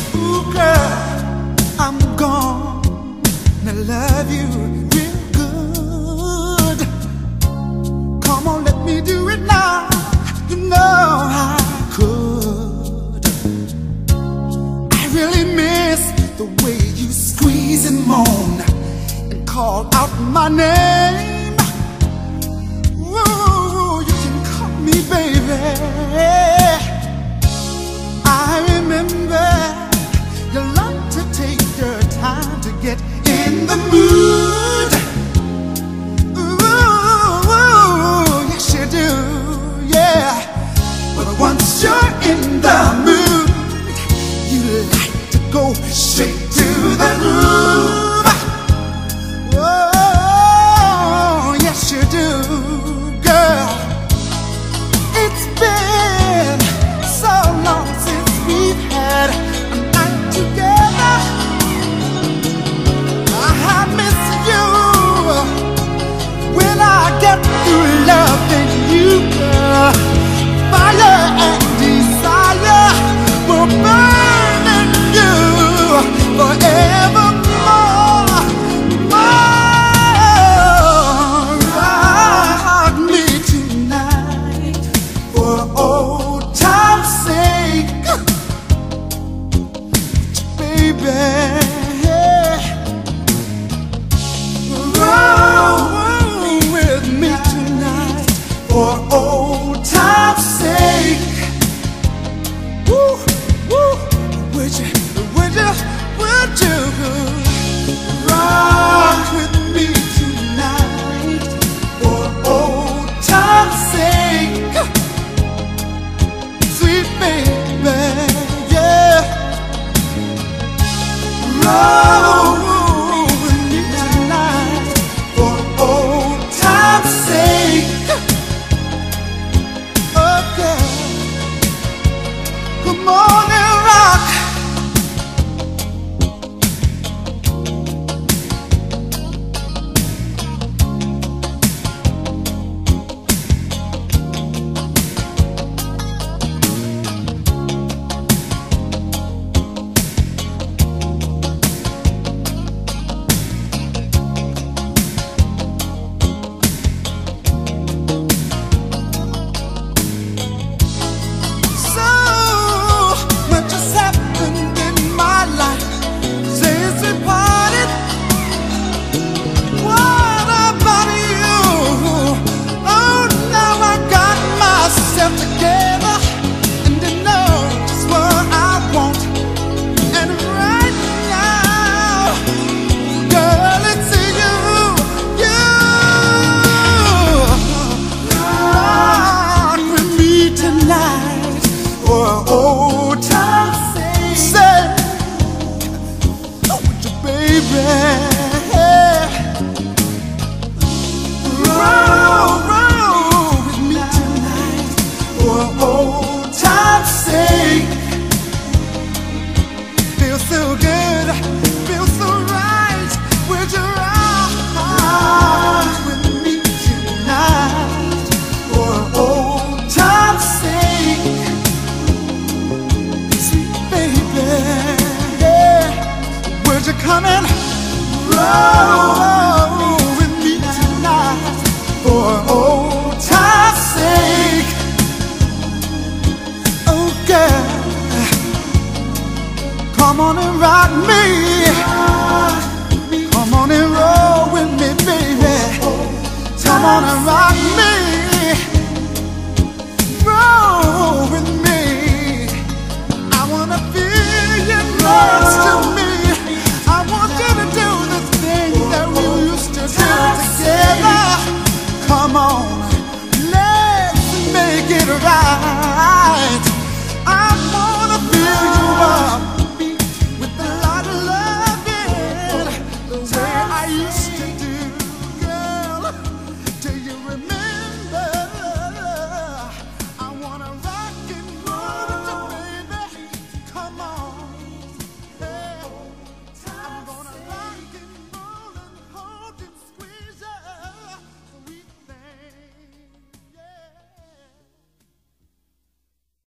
Ooh, girl, I'm gonna love you real good. Come on, let me do it now. You know I could. I really miss the way you squeeze and moan and call out my name. Ooh, you can call me baby. I remember you like to take your time to get in the mood. Ooh, yes you do, yeah. But once you're in the mood, you like to go straight to the groove. Oh, yes you do, girl. It's been so long since we've had a night together. I miss you when I get through loving you, girl. Fire and desire will burn in you forevermore. Rock me tonight for old time's sake, baby. Roll with me tonight for old time's sake. Woo, woo. Would you rock with me tonight for old time's sake, sweet baby, yeah. Roll with me tonight for old time's sake. Okay, come on and rock. Come and roll with me tonight for old time's sake. Oh girl, come on and rock me. Come on and roll with me, baby. Come on and rock me.